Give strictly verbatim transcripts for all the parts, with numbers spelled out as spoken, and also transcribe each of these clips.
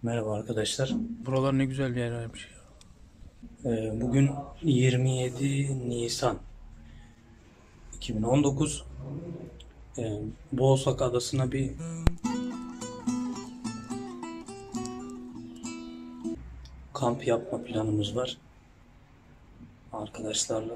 Merhaba arkadaşlar. Buralar ne güzel bir yermiş. Ee, Bugün yirmi yedi Nisan iki bin on dokuz. Ee, Boğazak Adası'na bir kamp yapma planımız var arkadaşlarla.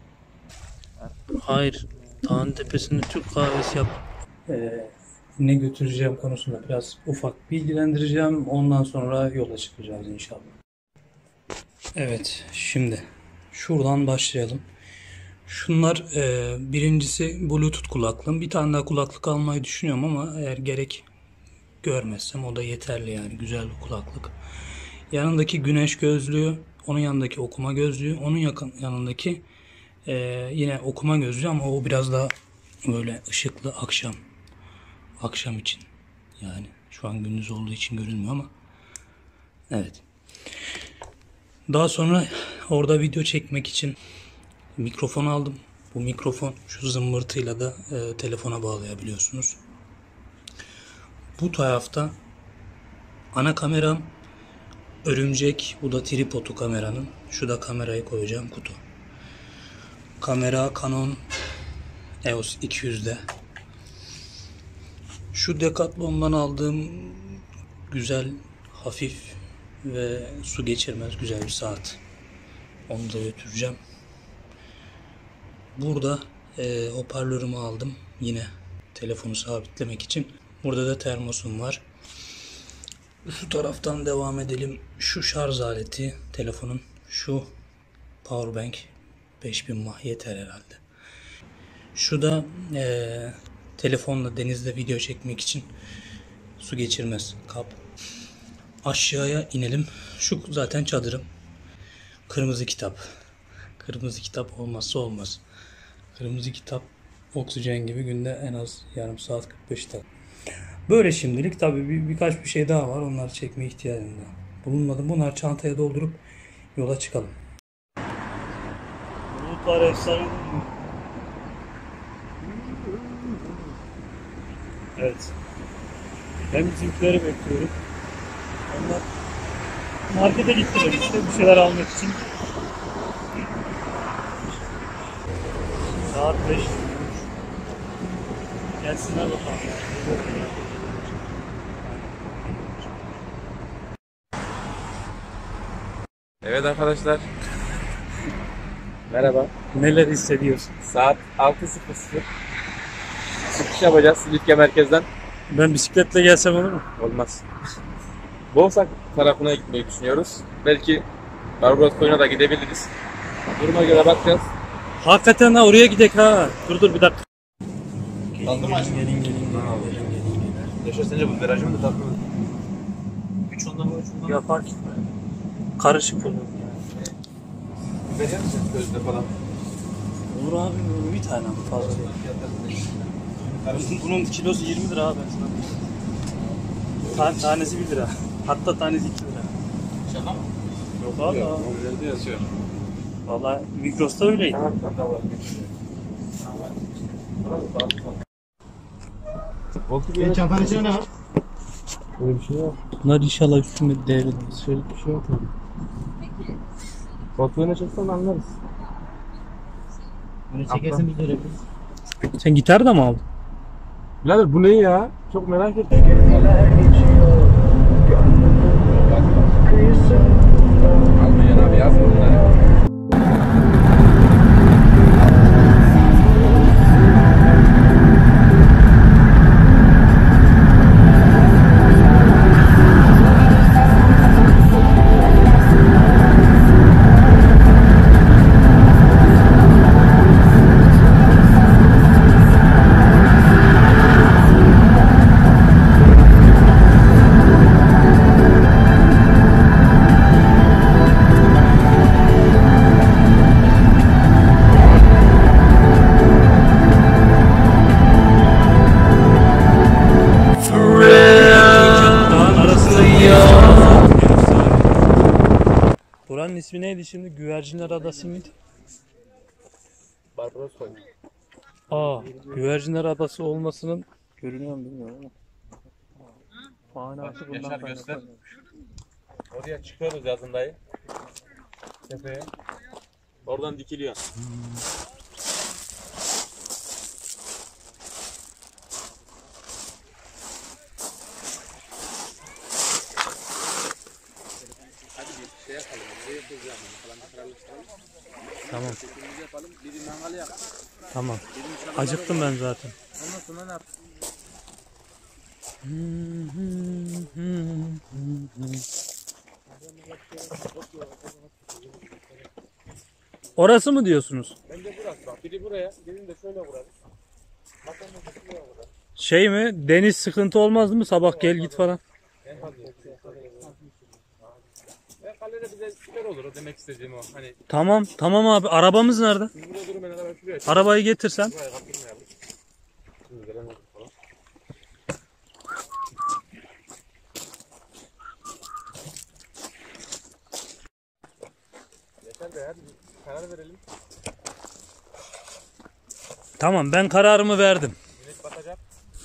Hayır. Dağın tepesinde Türk kahvesi yap. Ee, Ne götüreceğim konusunda biraz ufak bilgilendireceğim. Ondan sonra yola çıkacağız inşallah. Evet, şimdi şuradan başlayalım. Şunlar e, birincisi Bluetooth kulaklığım. Bir tane daha kulaklık almayı düşünüyorum ama eğer gerek görmezsem o da yeterli yani. Güzel bir kulaklık. Yanındaki güneş gözlüğü, onun yanındaki okuma gözlüğü, onun yakın yanındaki e, yine okuma gözlüğü ama o biraz daha böyle ışıklı akşam. Akşam için. Yani şu an gündüz olduğu için görünmüyor ama evet. Daha sonra orada video çekmek için mikrofon aldım. Bu mikrofon şu zımbırtıyla da e, telefona bağlayabiliyorsunuz. Bu tarafta ana kameram örümcek. Bu da tripodu kameranın. Şu da kamerayı koyacağım kutu. Kamera Canon E O S iki yüzde. Şu Decathlon'dan aldığım güzel, hafif ve su geçirmez güzel bir saat. Onu da götüreceğim. Burada e, hoparlörümü aldım. Yine telefonu sabitlemek için. Burada da termosum var. Şu taraftan devam edelim. Şu şarj aleti telefonun. Şu powerbank beş bin mAh yeter herhalde. Şu da e, telefonla denizde video çekmek için su geçirmez kap. Aşağıya inelim. Şu zaten çadırım. Kırmızı kitap. Kırmızı kitap olmazsa olmaz. Kırmızı kitap oksijen gibi günde en az yarım saat kırk beş dakika. Böyle şimdilik tabii bir, birkaç bir şey daha var. Onları çekmeye ihtiyacım var. Bulunmadı. Bunlar çantaya doldurup yola çıkalım. Bulutlar efsane. Evet. Ben bizimkileri bekliyorum. Onlar markete gittiler işte bir şeyler almak için. Saat beş. Gelsinler bakalım. Evet arkadaşlar. Merhaba. Neler hissediyorsun? Saat altı sıfır sıfır. Çıkış yapacağız Silifke merkezden. Ben bisikletle gelsem olur mu? Olmaz. Boğazak tarafına gitmeyi düşünüyoruz. Belki Barbaros Koyun'a da gidebiliriz. Duruma göre bakacağız. Hakikaten ha oraya gidek ha. Dur dur bir dakika. Tatlı mı açtın? Gelin gelin gelin gelin gelin. Yaşar sence bu virajı mı da tatlı mı? üç ondan mı üç ondan mı? Ya fark etme. Karışık olur. Verir misin közde falan? Olur abi bir tane mi fazla değil. Bunun, bunun kilosu yirmi lira abi ben sana diyeyim. Ta tanesi bir lira. Hatta tanesi iki lira. Şaka mı? Yok abi. Yok, üzerinde yazıyor. Valla Migros'ta öyleydi. Senin çantanın içinde ne var? Öyle bir şey yok. Bunlar inşallah üstüme devrilmez. Şöyle bir şey yok mu? Koltuğuna çeksen anlarız. Bunu çekersen biz de öyle Sen gitar da mı aldın? Birader bu ne ya? Çok merak ettim. Almayan abi yazma bunları. Buranın ismi neydi şimdi? Güvercinler Adası mıydı? Barbaros Koyun. Aa, Güvercinler Adası olmasının görünüyor mu bilmiyorum ama. Manası bundan Yaşar göster. kaynaklanıyormuş. Oraya çıkıyoruz yazın dayı. Tepeye. Oradan dikiliyor. Hadi bir şey yapalım. Buraya koyacağım. Falan bir kararlaştıralım. Tamam. Çekimimizi yapalım. Bir mangalı yap. Tamam. Acıktım ben zaten. Ondan sonra ne yap? Orası mı diyorsunuz? Bence burası bak. Biri buraya. Birini de şöyle vuralım. Bakalım da şuraya vuralım. Şey mi? Deniz sıkıntı olmaz mı? Sabah gel git falan. En fazla. Ve kalede bize süper olur o demek istediğim o. Hani Tamam. Tamam abi. Arabamız nerede? siz burada durun ben hemen şuraya. Arabayı getirsen. Buraya kaptırmayalım. Şimdi gelen olur falan. Yeter de hadi bir karar verelim. Tamam, ben kararımı verdim. Güneş batacak.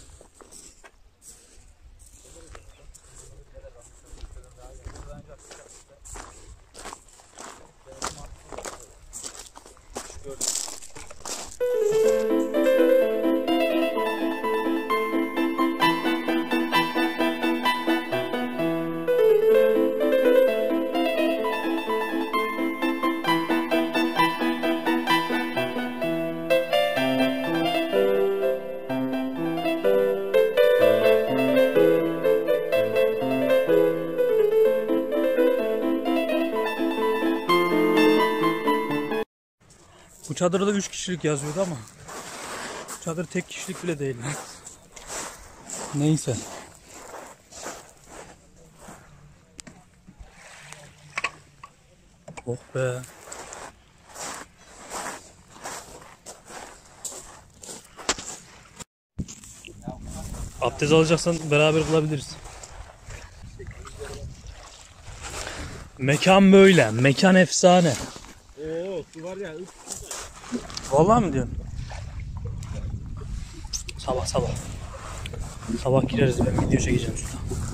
Bu çadırda üç kişilik yazıyordu ama çadır tek kişilik bile değil. Neyse. Oh be. Abdest alacaksan beraber kılabiliriz. Mekan böyle. Mekan efsane. Oo su var ya. Vallahi mi diyorsun? Sabah sabah. Sabah gireriz, ben video çekeceğim şurada.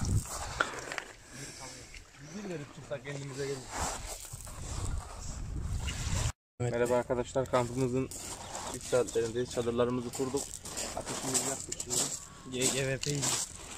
Bir verip çıksak kendimize gelin. Evet. Merhaba arkadaşlar, kampımızın ilk saatlerindeyiz. Çadırlarımızı kurduk. Ateşimizi yaktık şimdi. G G V P.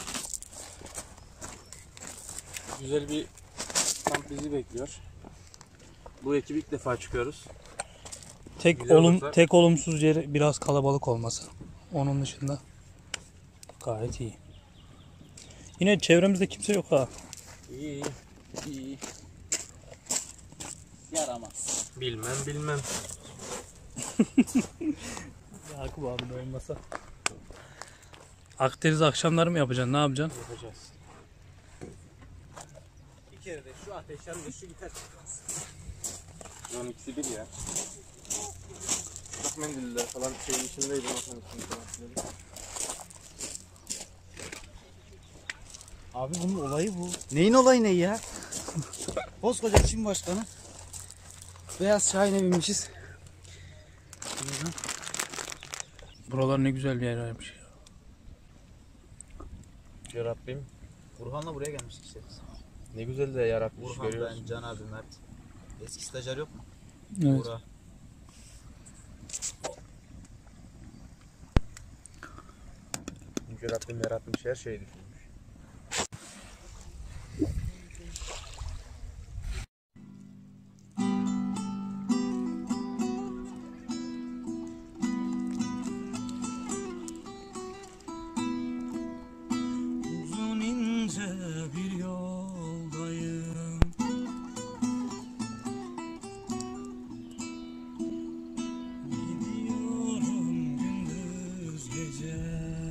Güzel bir kamp bizi bekliyor. Bu ekip ilk defa çıkıyoruz. Tek Güzel olum olursa- tek olumsuz yeri biraz kalabalık olması. Onun dışında gayet iyi. Yine çevremizde kimse yok ha. İyi, iyi. Yaramaz. Bilmem bilmem. Yakup abi de olmasa. Akdeniz akşamları mı yapacaksın? Ne yapacaksın? Yapacağız. Bir kere de şu ateş yanında şu gitar çıkmaz. Onun ikisi bir ya. Bak mendiller falan şeyin içindeydi. Masanın içinde. Abi bunun olayı bu. Neyin olayı ne ya? Koskoca Çin başkanı. Beyaz Şahin'e binmişiz. Buralar ne güzel bir yermiş. Ya Rabbim. Burhan'la buraya gelmiştik işte biz. Ne güzel de yaratmış Burhan, görüyorsun. ben, Can abi, Mert. Eski stajyer yok mu? Evet. Burak. Çünkü Rabbim yaratmış her şeyi düşünmüş. Uzun ince bir yoldayım. Gidiyorum gündüz gece.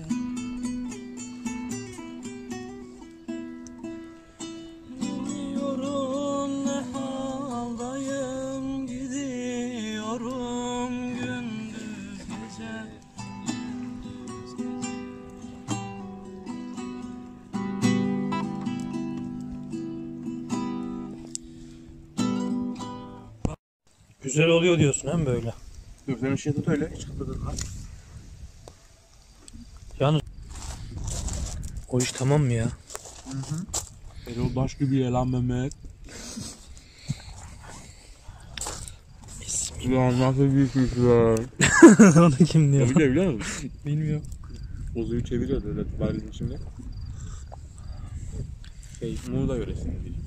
Gidiyorum ne haldayım. Gidiyorum gündüz gece. Güzel oluyor diyorsun hem böyle. Dur sen ışığı tut öyle. Hiç kıpırdama. Yalnız o iş tamam mı ya? Hı hı. Erol taş gibi ye lan Mehmet. Ulan nasıl büyükmüş lan. Onu kim diyor? Biliyor biliyor musun? Bilmiyorum. Bozuyu çeviriyor öyle varilin içinde. Şey, Muğla yöresinde değil.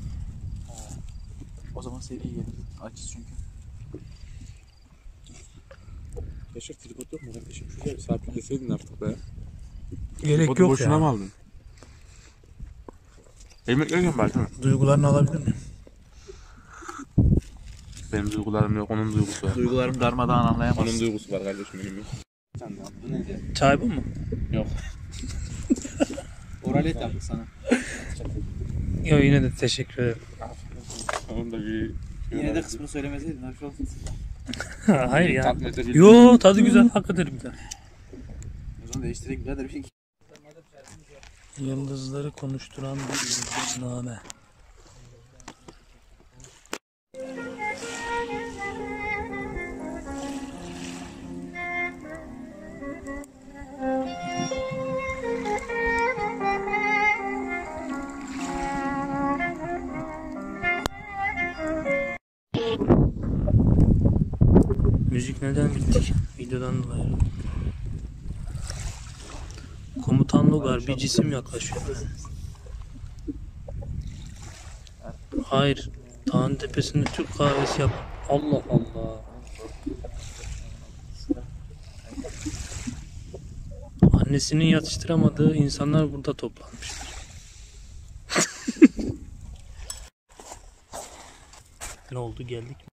O zaman seri gelir. Açız çünkü. Yaşar tripod yok mu kardeşim? Şuraya bir sabitleseydin artık be. Gerek Tripodu yok boşuna ya. mı aldın? Ekmek yerken belki mi? Duygularını alabilir miyim? Benim duygularım yok, onun duygusu var. Duygularım darmadağın Onun anlayamaz. duygusu var kardeşim benim yok. Bu neydi? Çay bu mu? Yok. Oralet yaptık sana. Yok, yine de teşekkür ederim. Onun da bir... Yine de kısmını söylemeseydin. Hafif olsun. Hayır ya. Tatmin edebildim. Yo, tadı güzel. Hakikaten güzel. O zaman değiştirek birader bir şey. Yıldızları konuşturan bir name. Müzik neden bitti? Videodan dolayı. Komutan Logar bir cisim yaklaşıyor. Hayır. Dağın tepesinde Türk kahvesi yap. Allah Allah. Annesinin yatıştıramadığı insanlar burada toplanmışlar. Ne oldu, geldik mi?